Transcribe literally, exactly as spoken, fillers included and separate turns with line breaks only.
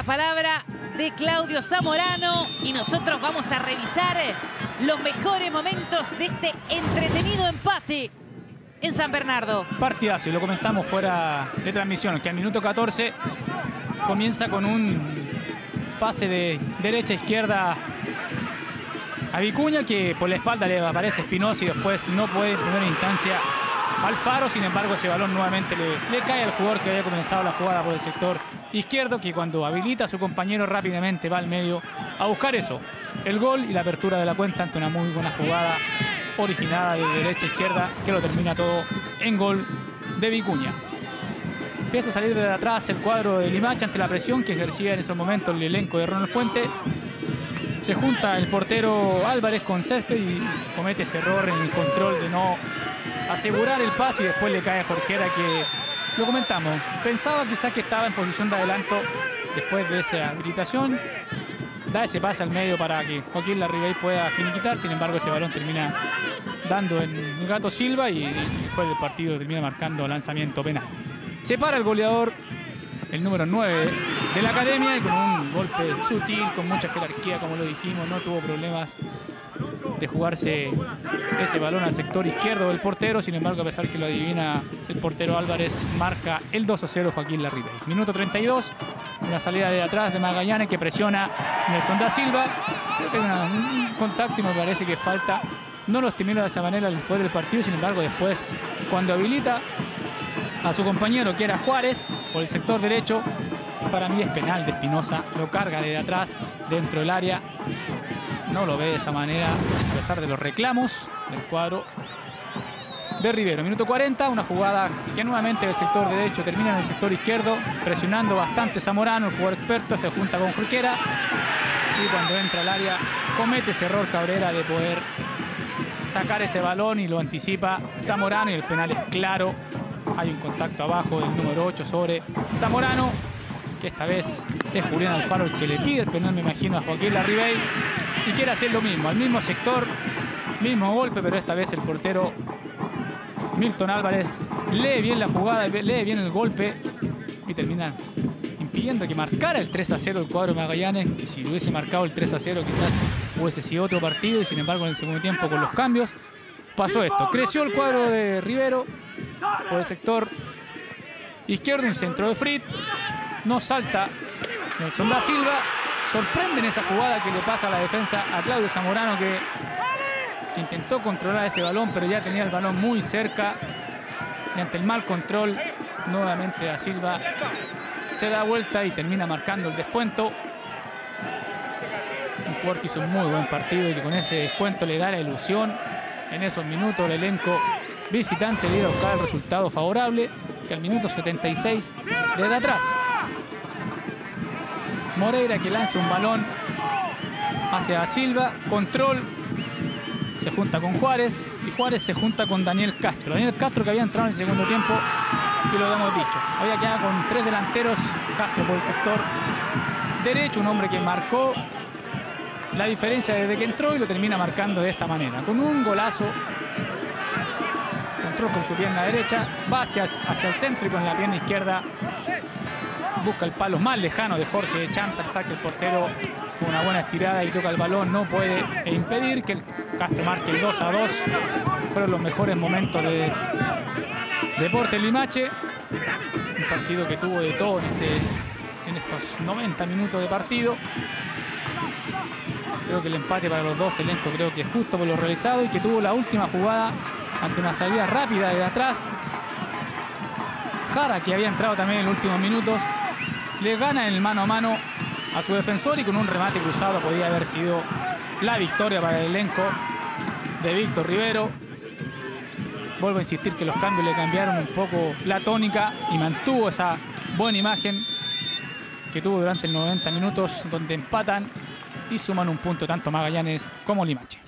palabra de Claudio Zamorano y nosotros vamos a revisar los mejores momentos de este entretenido empate en San Bernardo.
Partidazo, y lo comentamos fuera de transmisión, que al minuto catorce comienza con un pase de derecha a izquierda a Vicuña, que por la espalda le aparece Espinosa y después no puede en primera instancia Alfaro. Sin embargo, ese balón nuevamente le, le cae al jugador que había comenzado la jugada por el sector izquierdo, que cuando habilita a su compañero rápidamente va al medio a buscar eso, el gol y la apertura de la cuenta ante una muy buena jugada originada de derecha a izquierda que lo termina todo en gol de Vicuña. Empieza a salir de atrás el cuadro de Limache ante la presión que ejercía en esos momentos el elenco de Ronald Fuente. Se junta el portero Álvarez con Césped y comete ese error en el control de no asegurar el pase, y después le cae a Jorquera, que lo comentamos, pensaba quizás que estaba en posición de adelanto después de esa habilitación, da ese pase al medio para que Joaquín Larribey pueda finiquitar. Sin embargo, ese balón termina dando en el Gato Silva y después del partido termina marcando lanzamiento penal. Se para el goleador, el número nueve de la academia, y con un golpe sutil, con mucha jerarquía, como lo dijimos, no tuvo problemas de jugarse ese balón al sector izquierdo del portero. Sin embargo, a pesar que lo adivina el portero Álvarez, marca el dos a cero Joaquín Larribey. Minuto treinta y dos, una salida de atrás de Magallanes que presiona Nelson da Silva. Creo que hay una, un contacto y me parece que falta. No lo estimula de esa manera después del partido. Sin embargo, después, cuando habilita a su compañero, que era Juárez, por el sector derecho, para mí es penal de Espinosa. Lo carga desde atrás dentro del área. No lo ve de esa manera, a pesar de los reclamos del cuadro de Rivero. Minuto cuarenta, una jugada que nuevamente del sector derecho termina en el sector izquierdo, presionando bastante Zamorano, el jugador experto, se junta con Jorquera y cuando entra al área comete ese error Cabrera de poder sacar ese balón y lo anticipa Zamorano, y el penal es claro. Hay un contacto abajo del número ocho sobre Zamorano, que esta vez es Julián Alfaro el que le pide el penal, me imagino, a Joaquín Larribey, y quiere hacer lo mismo, al mismo sector, mismo golpe, pero esta vez el portero Milton Álvarez lee bien la jugada, lee bien el golpe y termina impidiendo que marcara el tres a cero el cuadro de Magallanes. Y si hubiese marcado el tres a cero quizás hubiese sido otro partido, y sin embargo en el segundo tiempo, con los cambios, pasó esto. Creció el cuadro de Rivero por el sector izquierdo, un centro de Frit, no salta Nelson da Silva, sorprende en esa jugada que le pasa a la defensa a Claudio Zamorano, que, que intentó controlar ese balón, pero ya tenía el balón muy cerca, y ante el mal control nuevamente da Silva se da vuelta y termina marcando el descuento. Un jugador que hizo un muy buen partido y que con ese descuento le da la ilusión. En esos minutos el elenco visitante le iba a buscar el resultado favorable, que al minuto setenta y seis desde atrás Moreira, que lanza un balón hacia Silva, control, se junta con Juárez, y Juárez se junta con Daniel Castro. Daniel Castro, que había entrado en el segundo tiempo, y lo hemos dicho, había quedado con tres delanteros. Castro por el sector derecho, un hombre que marcó la diferencia desde que entró y lo termina marcando de esta manera, con un golazo. Control con su pierna derecha, va hacia, hacia el centro y con la pierna izquierda busca el palo más lejano de Jorge Champs, al saque el portero con una buena estirada y toca el balón, no puede impedir que el Castro marque el dos a dos. Fueron los mejores momentos de Deportes Limache, un partido que tuvo de todo en, este, en estos noventa minutos de partido. Creo que el empate para los dos elencos creo que es justo por lo realizado, y que tuvo la última jugada ante una salida rápida de atrás. Jara, que había entrado también en los últimos minutos, le gana en el mano a mano a su defensor, y con un remate cruzado podía haber sido la victoria para el elenco de Víctor Rivero. Vuelvo a insistir que los cambios le cambiaron un poco la tónica y mantuvo esa buena imagen que tuvo durante los noventa minutos, donde empatan y suman un punto tanto Magallanes como Limache.